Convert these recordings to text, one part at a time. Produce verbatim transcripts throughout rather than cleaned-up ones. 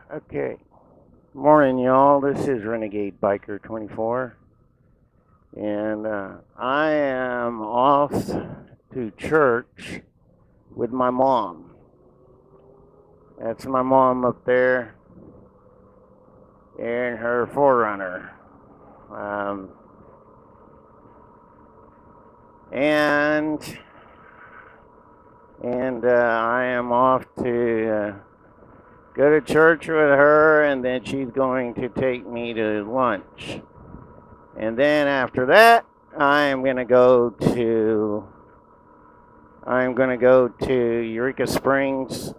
Okay. Morning, y'all. This is Renegade Biker twenty-four, and uh, I am off to church with my mom. That's my mom up there in her forerunner. Um, and and uh, I am off to uh, go to church with her, and then she's going to take me to lunch. And then after that, I am going to go to I'm going to go to Eureka Springs,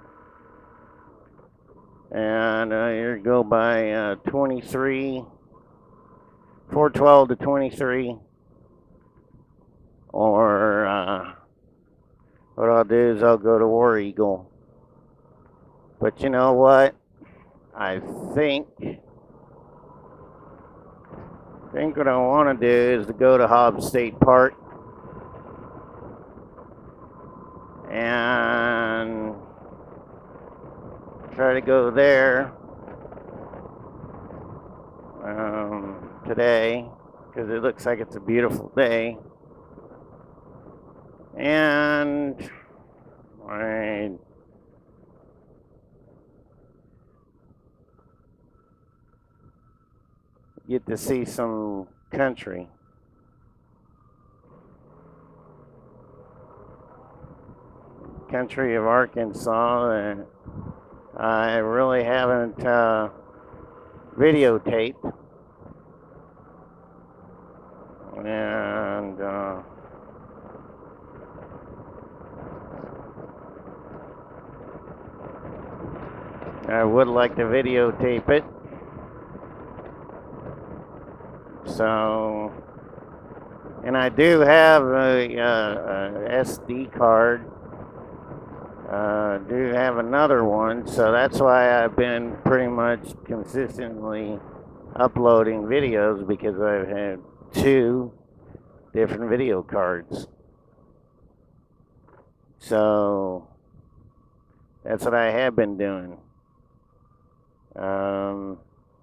and uh, you go by uh, twenty-three, four twelve to twenty-three, or uh, what I'll do is I'll go to War Eagle. But you know what? I think I think what I want to do is to go to Hobbs State Park and try to go there um, today, because it looks like it's a beautiful day. And I get to see some country. Country of Arkansas that I really haven't uh, videotaped. And uh, I would like to videotape it. So, and I do have a, a, a S D card. Uh, do have another one, so that's why I've been pretty much consistently uploading videos, because I've had two different video cards. So that's what I have been doing. Um,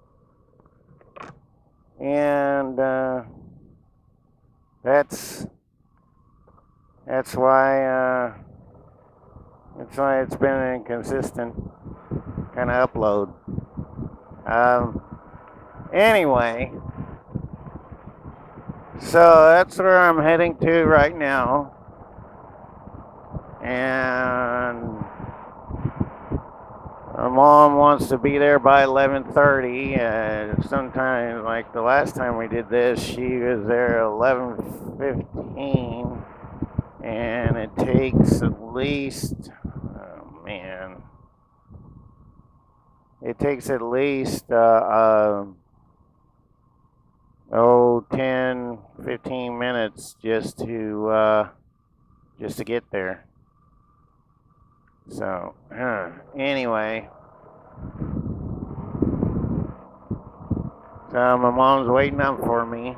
and uh, that's that's why uh, that's why it's been an inconsistent kind of upload. Um, anyway, so that's where I'm heading to right now, and my mom wants to be there by eleven thirty. Uh, sometimes, like the last time we did this, she was there at eleven fifteen, and it takes at least, oh man, it takes at least, uh, uh, oh, ten, fifteen minutes just to, uh, just to get there. So, uh, anyway, so my mom's waiting up for me.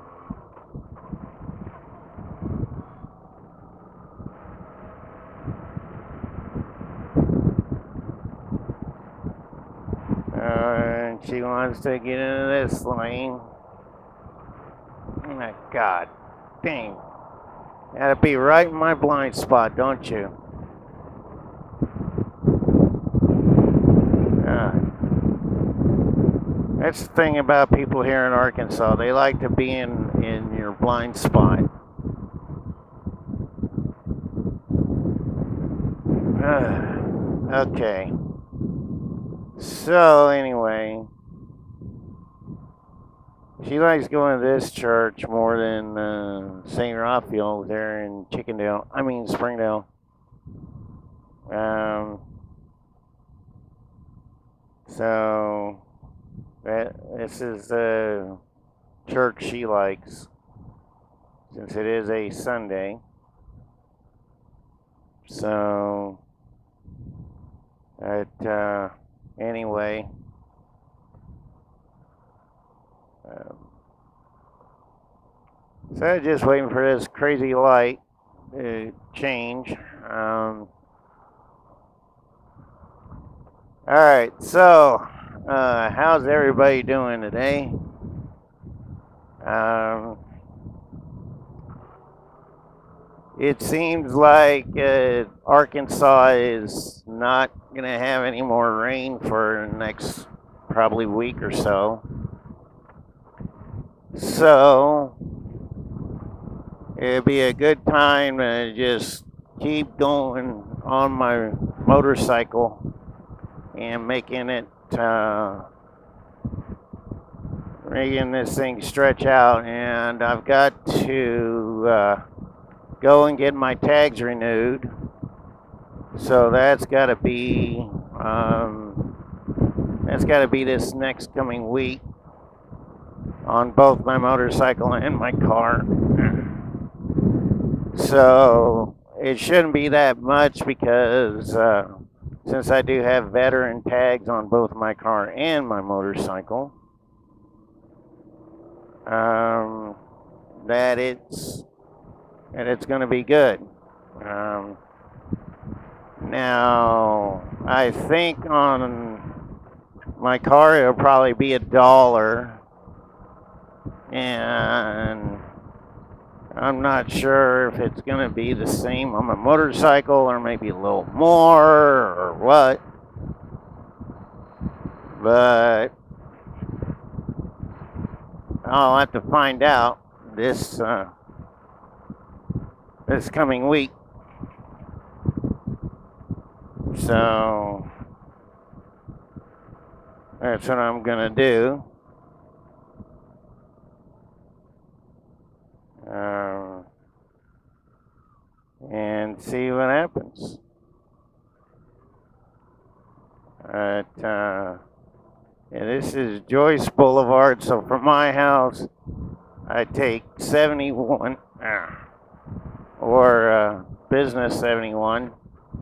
Uh, and she wants to get into this lane. Oh my God, dang. Gotta be right in my blind spot, don't you? Uh, that's the thing about people here in Arkansas. They like to be in, in your blind spot. Uh, okay. So, anyway, she likes going to this church more than uh, Saint Raphael there in Chickendale. I mean, Springdale. Um, so, that, this is the church she likes, since it is a Sunday. So, that, uh, anyway. Um, so I'm just waiting for this crazy light to change. Um, All right, so uh, how's everybody doing today? Um, it seems like uh, Arkansas is not going to have any more rain for the next probably week or so. So it'd be a good time to just keep going on my motorcycle and making it, uh, making this thing stretch out. And I've got to uh, go and get my tags renewed. So that's got to be, um, that's got to be this next coming week on both my motorcycle and my car. So it shouldn't be that much because uh, since I do have veteran tags on both my car and my motorcycle, um, that it's that it's going to be good. Um, now I think on my car it'll probably be a dollar, and I'm not sure if it's going to be the same on my motorcycle or maybe a little more or what. But I'll have to find out this uh, this coming week. So that's what I'm going to do. Um, and see what happens. But, uh, yeah, this is Joyce Boulevard, so from my house, I take seventy-one, uh, or uh, Business seventy-one,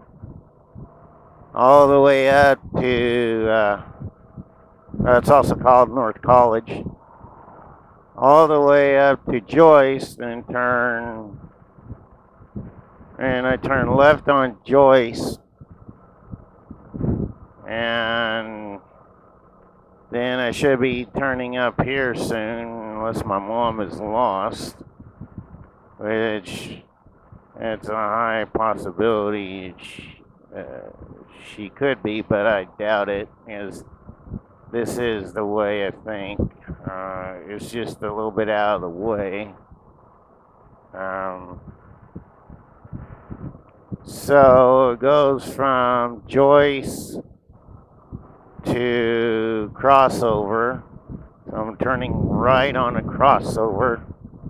all the way up to, uh, uh, it's also called North College, all the way up to Joyce, and turn, and I turn left on Joyce, and then I should be turning up here soon, unless my mom is lost, which it's a high possibility she, uh, she could be, but I doubt it, as this is the way I think. Uh, it's just a little bit out of the way. Um, so it goes from Joyce to crossover. So I'm turning right on a crossover.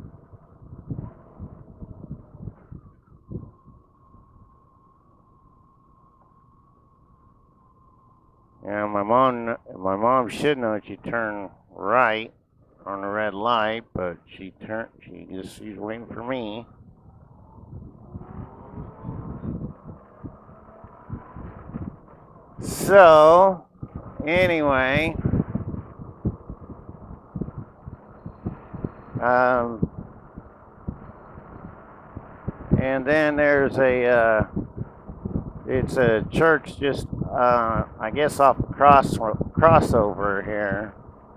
And my mom, my mom should know she turn right on the red light, but she turned. She just she's waiting for me. So anyway, um, and then there's a. Uh, It's a church just, uh, I guess, off cross crossover here.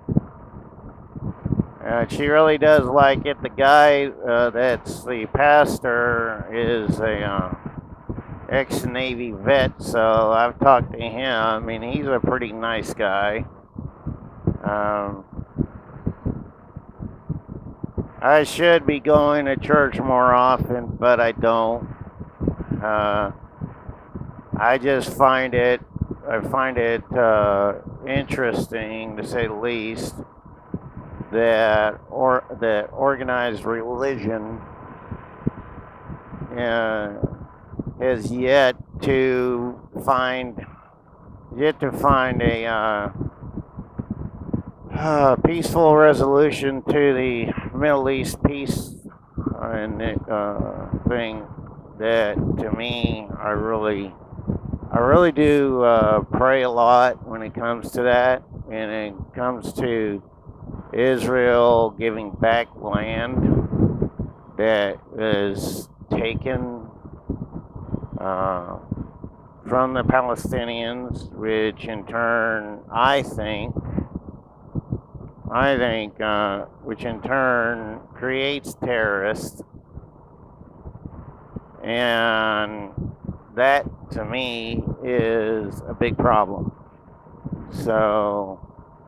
Uh, she really does like it. The guy uh, that's the pastor is a uh, ex-Navy vet, so I've talked to him. I mean, he's a pretty nice guy. Um, I should be going to church more often, but I don't. Uh, I just find it, I find it uh, interesting, to say the least, that or that organized religion uh, has yet to find yet to find a uh, uh, peaceful resolution to the Middle East peace and uh, thing that, to me, I really. I really do uh, pray a lot when it comes to that, and it comes to Israel giving back land that is taken uh, from the Palestinians, which in turn, I think, I think, uh, which in turn creates terrorists, and that to me is a big problem. So,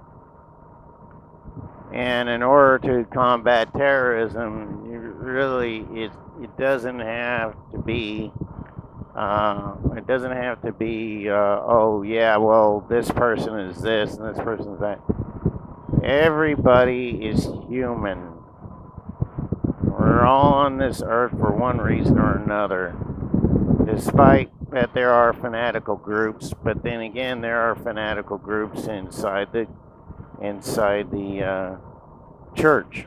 and in order to combat terrorism, you really it it doesn't have to be uh, it doesn't have to be uh, oh yeah, well, this person is this and this person is that. Everybody is human. We're all on this earth for one reason or another, despite that there are fanatical groups, but then again there are fanatical groups inside the inside the uh, church.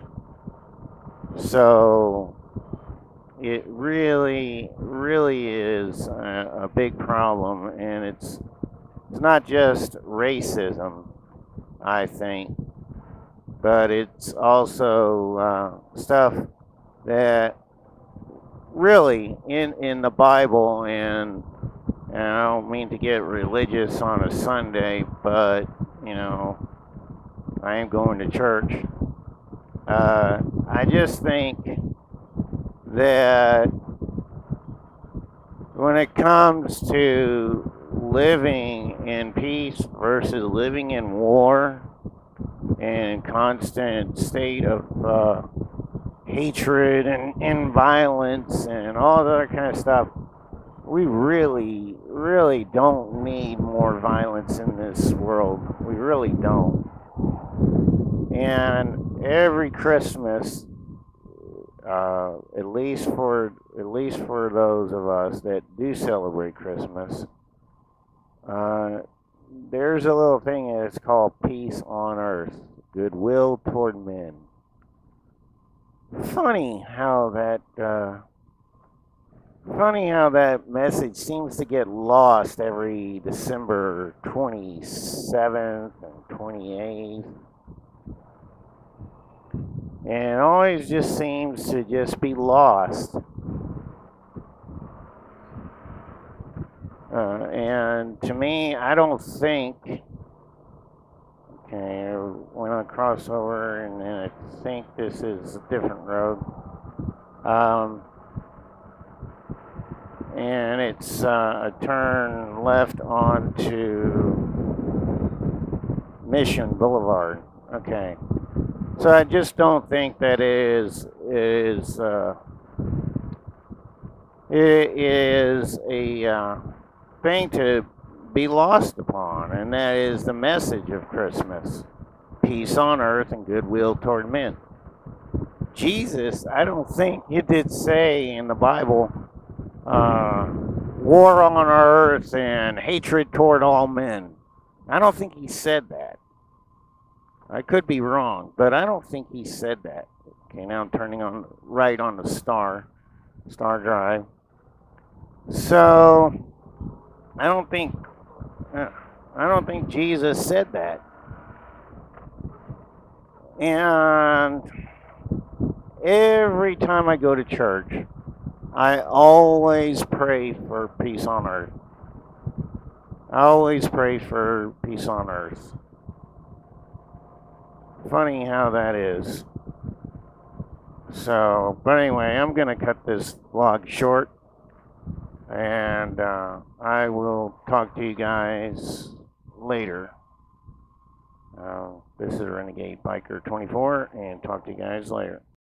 So it really, really is a, a big problem, and it's it's not just racism, I think, but it's also uh, stuff that really in in the Bible, and, and I don't mean to get religious on a Sunday, but you know, I am going to church. Uh, I just think that when it comes to living in peace versus living in war and constant state of uh, hatred and, and violence and all that other kind of stuff, we really, really don't need more violence in this world. We really don't. And every Christmas, uh, at least for at least for those of us that do celebrate Christmas, uh, there's a little thing that's called peace on earth, goodwill toward men. Funny how that uh, funny how that message seems to get lost every December twenty-seventh and twenty-eighth. And it always just seems to just be lost. Uh, and to me, I don't think, okay, we're going to cross over, and then I think this is a different road. Um, and it's uh, a turn left onto Mission Boulevard. Okay. So I just don't think that is is uh, it is a uh, thing to be lost upon, and that is the message of Christmas: peace on earth and goodwill toward men. Jesus, I don't think it did say in the Bible uh, war on earth and hatred toward all men. I don't think he said that. I could be wrong, but I don't think he said that. Okay, now I'm turning on right on the Star, Star Drive. So I don't think, uh, I don't think Jesus said that. And every time I go to church, I always pray for peace on earth. I always pray for peace on earth. Funny how that is. So, but anyway, I'm going to cut this vlog short, and uh, I will talk to you guys later. Uh, this is Renegade Biker twenty-four, and talk to you guys later.